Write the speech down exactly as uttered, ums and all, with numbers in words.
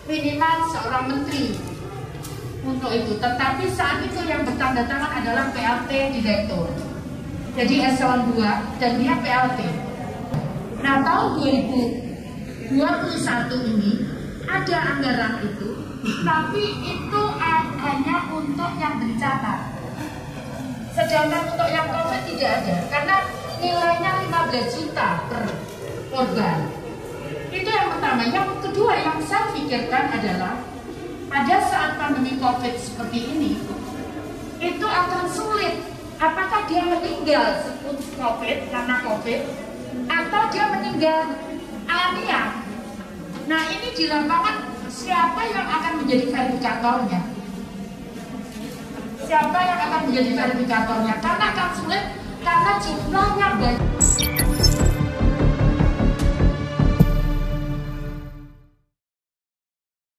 minimal seorang menteri untuk itu. Tetapi saat itu yang bertanda tangan adalah P L T Direktur, jadi eselon dua, dan dia P L T. Nah, tahun dua ribu dua puluh satu ini ada anggaran itu, tapi itu hanya untuk yang bencana. Sedangkan untuk yang COVID tidak ada, karena nilainya lima belas juta per korban. Itu yang pertama. Yang kedua yang saya pikirkan adalah pada saat pandemi COVID seperti ini, itu akan sulit. Apakah dia meninggal sebut COVID karena COVID, atau dia meninggal alamiah? Nah, ini di lapangan siapa yang akan menjadi verifikatornya? Siapa yang akan menjadi verifikatornya? Karena akan sulit, karena jumlahnya banyak.